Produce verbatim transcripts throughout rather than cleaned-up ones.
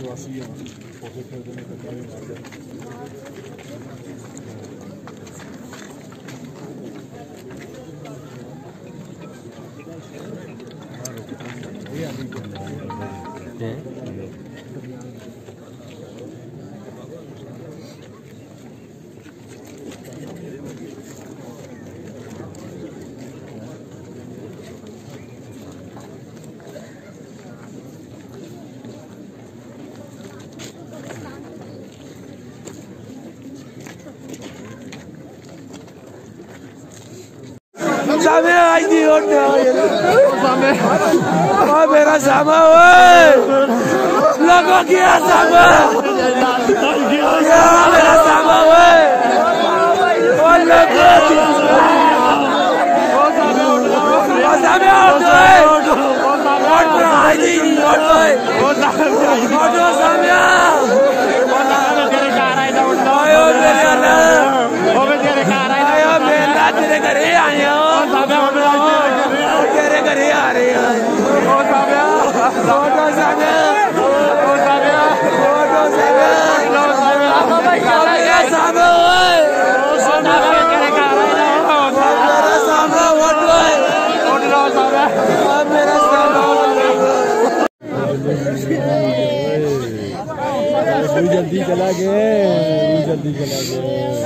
सामे आई थी और सामे और मेरा सामा ओए लगो क्या सामा क्या मेरा सामा ओए और लगो और सामे और और आई थी और और सामे आयो मेरे ना ओ मेरे कार आयो मेरा तेरे घरे आया तेरे घरे आ रहे हैं ओ साबिया फोटो साबिया ओ साबिया फोटो साबिया लो साबिया भाई काला है साबिया ओए ओ साबिया तेरे घर आया मेरा साबिया फोटो है फोटो लो साबिया अब मेरा साबिया तू जल्दी चला गए तू जल्दी चला गए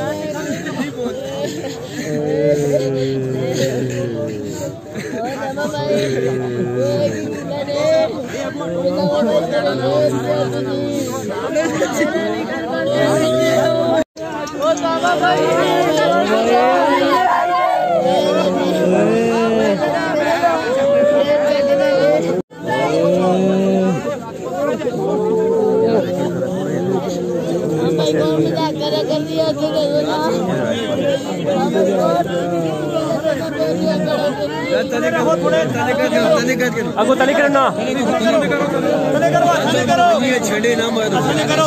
अगो तले करना तले करो तले करो ये छड़े ना मारो तले करो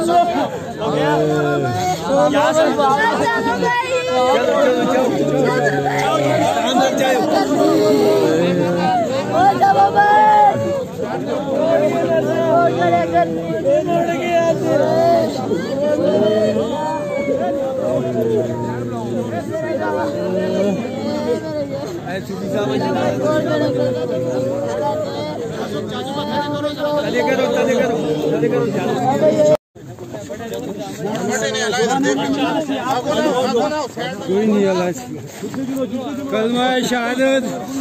यहां से चलो चलो चलो अंदर जाओ ओ जाओ भाई ओ करे कर मोड़ गया चुपी साहब तले करो तले करो तले करो कोई नहीं अल्लाह कलमा शहादत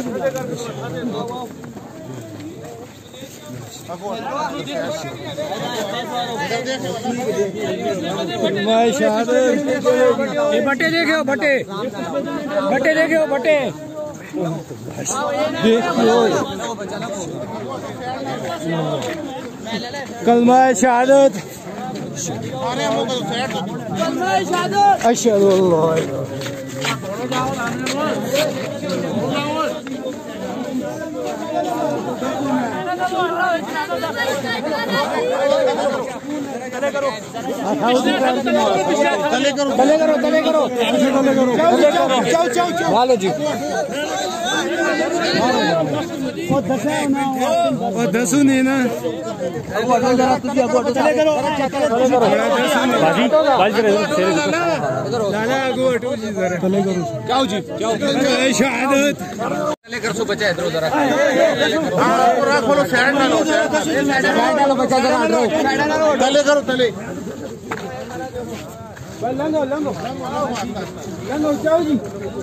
कलमा शहादत ये बटे देखो बटे बटे देखो बटे कलमा शहादत अशहदु अल्लाह तले करो तले करो तले करो तले करो तले करो जाओ जाओ जाओ वाले जी ओ दसा ना ओ दसू नहीं ना तले करो बाजी बाजी लाला आगो हटो जी जरा तले करो जाओ जी जाओ शहादत तले कर सो बचा इधर उधर हां पूरा खोलो साइड डालो साइड डालो बचा जरा हटो तले करो तले लंगो लंगो लंगो जाओ जी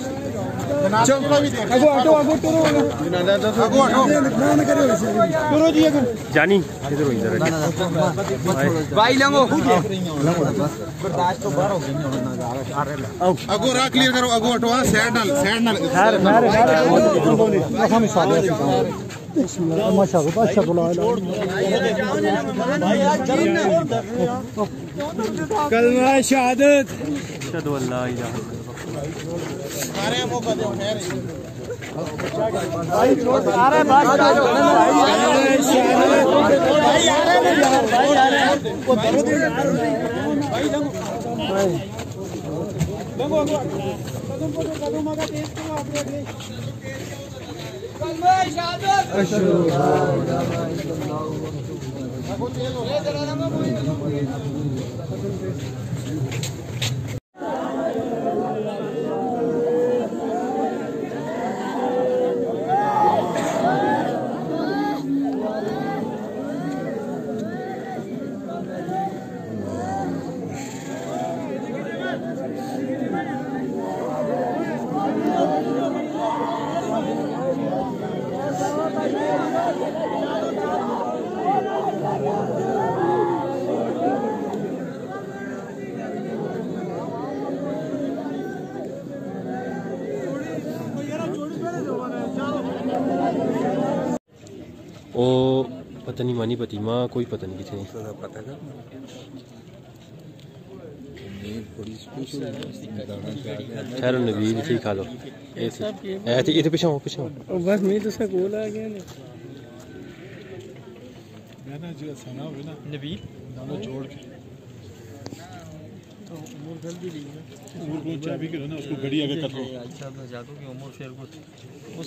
अगो हटो अगो टुरो अगो हटो ना करो टुरो जी अगो जानी इधर इधर भाई लंगो बर्दाश्त तो बाहर हो गई अगो रा क्लियर करो अगो हटो साइड डाल साइड डाल यार यार हम स्वागत है माशाअल्लाह माशाअल्लाह कलमा शहादत अशहदु अल्ला इलाहा अरे मौका दो खैर अरे बात भाई आ रहे हैं यार भाई आ रहे हैं को दर्द है यार भाई लंगो लंगो कदम को कदम का तेज को अपडेट ले कलमा शहादत अशहदु अल्ला इलाहा इल्लल्लाह ओ पता नहीं मानी पति माँ कोई पता नहीं कितने पता है ठहरो नबील इसे खा लो ऐसे इधर पीछे हो पीछे हो बस मैं तो उसका गोल आ गया ना नबील दोनों जोड़ के तो उमर जल्दी ली ना उमर को चाबी के ना उसको घड़ी आगे कर लो अच्छा मैं जादू की उमर शेर को उस